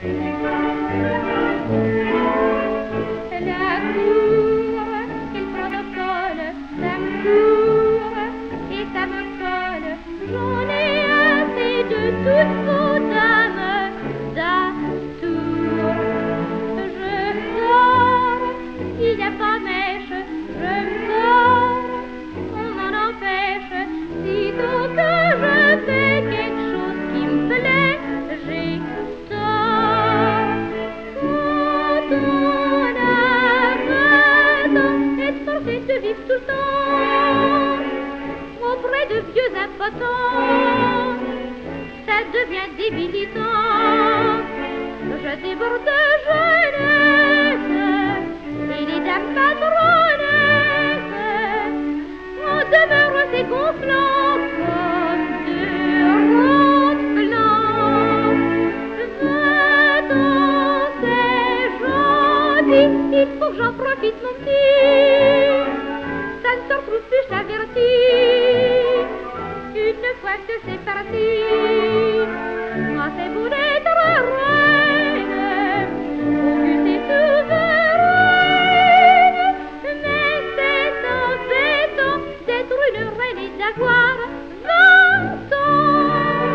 La cour, quel protocole, ça me court et ça me colle. J'en ai assez de toutes vos dames d'atour. Je sors, il n'y a pas mèche, je sors, on m'en empêche. Sitôt que je fais quelque chose qui me plaît, j'ai tort. Quand on a 20 ans, être forcé de vivre tout le temps auprès de vieux impotents, ça devient débilitant. Je déborde de jeunesse et les dames patronnesses en demeurent dégonflants comme deux ronds blancs. 20 ans, c'est gentil, il faut que j'en profite, mon petit. Ça ne se retrouve plus, je t'avertis. Une fois que c'est parti, moi c'est beau d'être reine, auguste et souveraine, mais c'est embêtant d'être une reine et d'avoir 20 ans.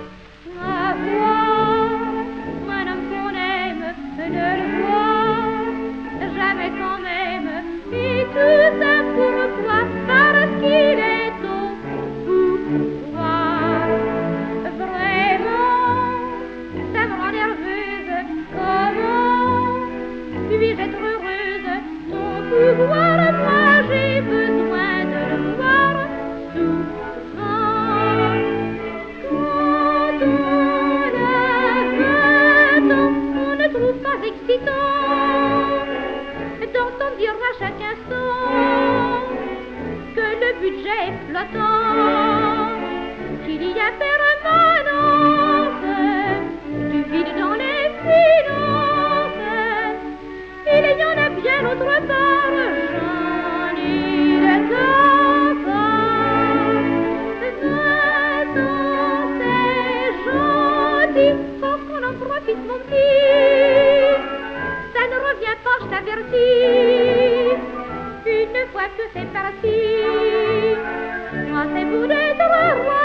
Avoir un homme qu'on aime, ne le voir jamais quand même, et tout ça pourquoi? Parce qu'il est au pouvoir. Vraiment, ça me rend nerveuse. Comment puis-je être heureuse? Ton pouvoir, moi j'ai besoin de le voir souvent. Quand on a 20 ans, on ne trouve pas excitant d'entendre dire à chaque instant que le budget est flottant, qu'il y a permanence du vide dans les finances. Il y en a bien autre part, j'en ai des enfants. 20 ans, c'est gentil, faut qu'on en profite, mon petit. Ça ne revient pas, je t'avertis. Une fois que c'est parti, moi c'est beau d'être roi.